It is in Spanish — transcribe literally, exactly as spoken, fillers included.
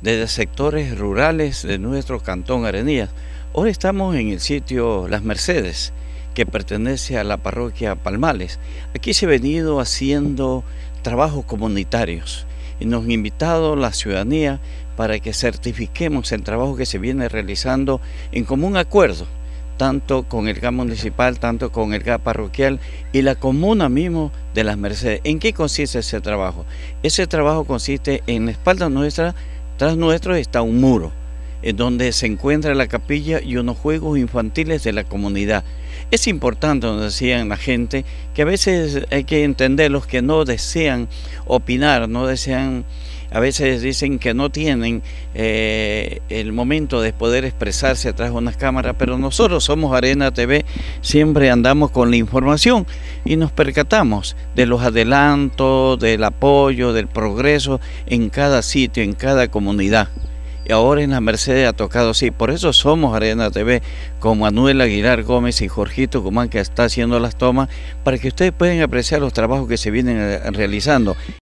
desde sectores rurales de nuestro cantón Arenillas. Hoy estamos en el sitio Las Mercedes, que pertenece a la parroquia Palmales. Aquí se ha venido haciendo trabajos comunitarios y nos han invitado la ciudadanía para que certifiquemos el trabajo que se viene realizando en común acuerdo, tanto con el G A municipal, tanto con el G A parroquial y la comuna mismo de Las Mercedes. ¿En qué consiste ese trabajo? Ese trabajo consiste en la espalda nuestra, tras nuestro está un muro, en donde se encuentra la capilla y unos juegos infantiles de la comunidad. Es importante, nos decían la gente, que a veces hay que entender los que no desean opinar, no desean, a veces dicen que no tienen eh, el momento de poder expresarse atrás de unas cámaras, pero nosotros somos Arena T V, siempre andamos con la información y nos percatamos de los adelantos, del apoyo, del progreso en cada sitio, en cada comunidad. Y ahora en Las Mercedes ha tocado así, por eso somos Arena T V, con Manuel Aguilar Gómez y Jorgito Guzmán, que está haciendo las tomas, para que ustedes puedan apreciar los trabajos que se vienen realizando.